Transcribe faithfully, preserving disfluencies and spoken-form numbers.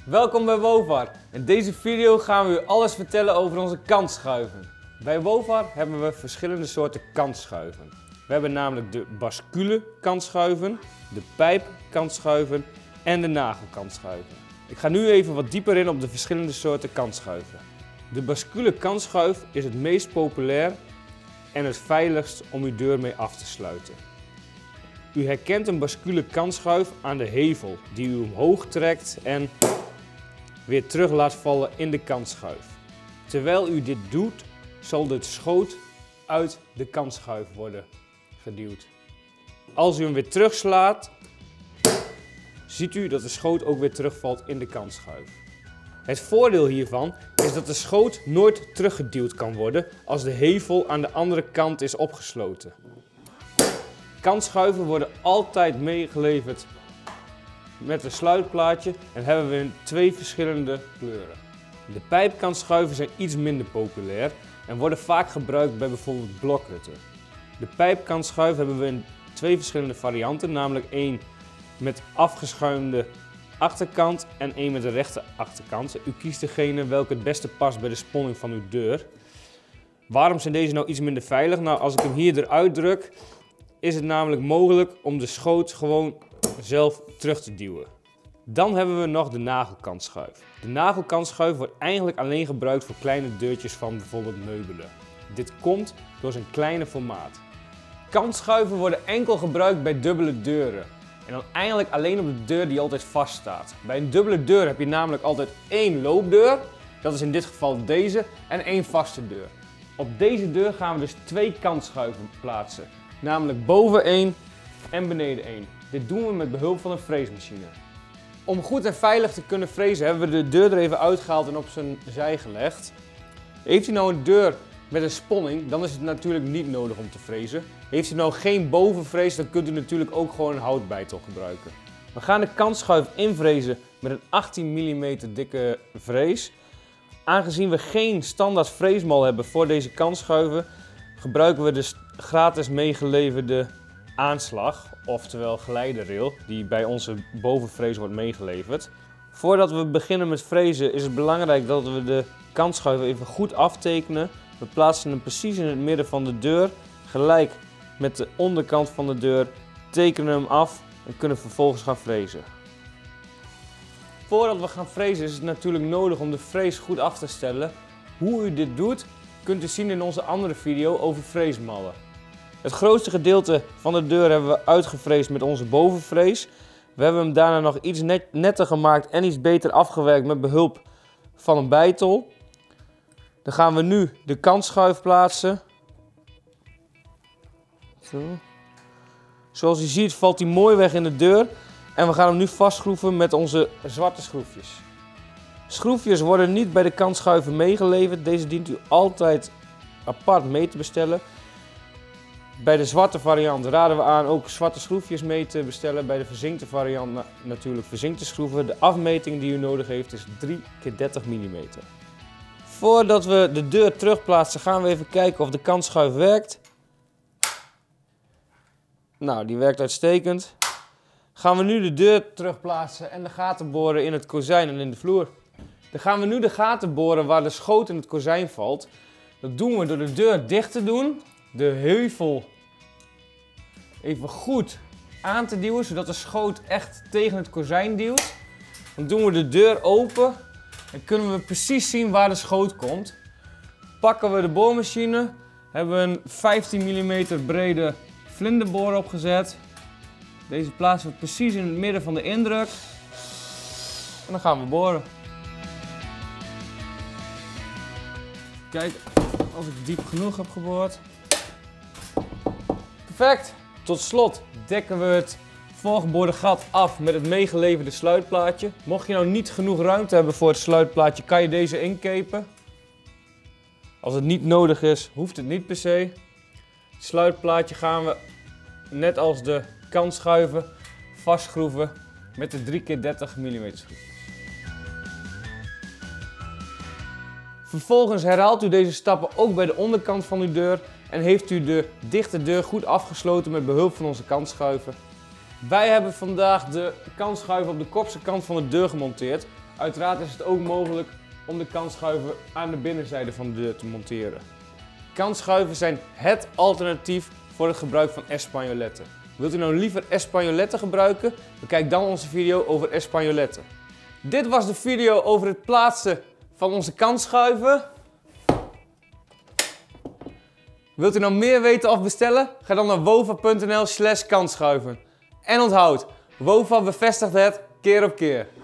Welkom bij Wovar. In deze video gaan we u alles vertellen over onze kantschuiven. Bij Wovar hebben we verschillende soorten kantschuiven. We hebben namelijk de bascule kantschuiven, de pijp kantschuiven en de nagelkantschuiven. Ik ga nu even wat dieper in op de verschillende soorten kantschuiven. De bascule kantschuif is het meest populair en het veiligst om uw deur mee af te sluiten. U herkent een bascule kantschuif aan de hevel die u omhoog trekt en weer terug laat vallen in de kantschuif. Terwijl u dit doet, zal de schoot uit de kantschuif worden geduwd. Als u hem weer terugslaat, ziet u dat de schoot ook weer terugvalt in de kantschuif. Het voordeel hiervan is dat de schoot nooit teruggeduwd kan worden als de hevel aan de andere kant is opgesloten. Kantschuiven worden altijd meegeleverd met een sluitplaatje en hebben we in twee verschillende kleuren. De pijpkantschuiven zijn iets minder populair en worden vaak gebruikt bij bijvoorbeeld blokhutten. De pijpkantschuif hebben we in twee verschillende varianten, namelijk één met afgeschuimde achterkant en één met een rechte achterkant. U kiest degene welke het beste past bij de sponning van uw deur. Waarom zijn deze nou iets minder veilig? Nou, als ik hem hier eruit druk, is het namelijk mogelijk om de schoot gewoon zelf terug te duwen. Dan hebben we nog de nagelkantschuif. De nagelkantschuif wordt eigenlijk alleen gebruikt voor kleine deurtjes van bijvoorbeeld meubelen. Dit komt door zijn kleine formaat. Kantschuiven worden enkel gebruikt bij dubbele deuren. En dan eigenlijk alleen op de deur die altijd vast staat. Bij een dubbele deur heb je namelijk altijd één loopdeur, dat is in dit geval deze, en één vaste deur. Op deze deur gaan we dus twee kantschuiven plaatsen. Namelijk boven één en beneden één. Dit doen we met behulp van een freesmachine. Om goed en veilig te kunnen frezen hebben we de deur er even uitgehaald en op zijn zij gelegd. Heeft u nou een deur met een sponning, dan is het natuurlijk niet nodig om te frezen. Heeft u nou geen bovenfrees, dan kunt u natuurlijk ook gewoon een houtbijtel gebruiken. We gaan de kantschuif invrezen met een achttien millimeter dikke frees. Aangezien we geen standaard freesmal hebben voor deze kantschuiven, gebruiken we de gratis meegeleverde aanslag, oftewel geleiderrail, die bij onze bovenfrees wordt meegeleverd. Voordat we beginnen met frezen is het belangrijk dat we de kantschuif even goed aftekenen. We plaatsen hem precies in het midden van de deur, gelijk met de onderkant van de deur, tekenen hem af en kunnen vervolgens gaan frezen. Voordat we gaan frezen is het natuurlijk nodig om de frees goed af te stellen. Hoe u dit doet, kunt u zien in onze andere video over freesmallen. Het grootste gedeelte van de deur hebben we uitgefreesd met onze bovenfrees. We hebben hem daarna nog iets net, netter gemaakt en iets beter afgewerkt met behulp van een bijtel. Dan gaan we nu de kantschuif plaatsen. Zo. Zoals u ziet valt hij mooi weg in de deur. En we gaan hem nu vastschroeven met onze zwarte schroefjes. Schroefjes worden niet bij de kantschuiven meegeleverd. Deze dient u altijd apart mee te bestellen. Bij de zwarte variant raden we aan ook zwarte schroefjes mee te bestellen. Bij de verzinkte variant na natuurlijk verzinkte schroeven. De afmeting die u nodig heeft is drie keer dertig millimeter. Voordat we de deur terugplaatsen gaan we even kijken of de kantschuif werkt. Nou, die werkt uitstekend. Gaan we nu de deur terugplaatsen en de gaten boren in het kozijn en in de vloer. Dan gaan we nu de gaten boren waar de schoot in het kozijn valt. Dat doen we door de deur dicht te doen. De heuvel even goed aan te duwen, zodat de schoot echt tegen het kozijn duwt. Dan doen we de deur open en kunnen we precies zien waar de schoot komt. Pakken we de boormachine, hebben we een vijftien millimeter brede vlinderboor opgezet. Deze plaatsen we precies in het midden van de indruk. En dan gaan we boren. Kijk of ik diep genoeg heb geboord. Perfect! Tot slot dekken we het voorgeboorde gat af met het meegeleverde sluitplaatje. Mocht je nou niet genoeg ruimte hebben voor het sluitplaatje, kan je deze inkepen. Als het niet nodig is, hoeft het niet per se. Het sluitplaatje gaan we, net als de kantschuiven, vastschroeven met de drie keer dertig millimeter schroefjes. Vervolgens herhaalt u deze stappen ook bij de onderkant van uw deur en heeft u de dichte deur goed afgesloten met behulp van onze kantschuiven. Wij hebben vandaag de kantschuiven op de kopse kant van de deur gemonteerd. Uiteraard is het ook mogelijk om de kantschuiven aan de binnenzijde van de deur te monteren. Kantschuiven zijn het alternatief voor het gebruik van espagnoletten. Wilt u nou liever espagnoletten gebruiken? Bekijk dan onze video over espagnoletten. Dit was de video over het plaatsen van onze kantschuiven. Wilt u nou meer weten of bestellen? Ga dan naar wova punt n l slash kantschuiven. En onthoud, Wova bevestigt het keer op keer.